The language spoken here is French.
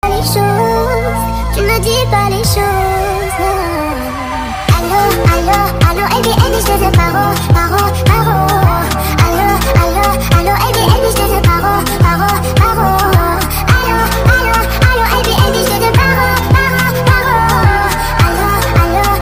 Les choses, tu ne dis pas les choses. Allô, allô, allô, et bien, je te parle.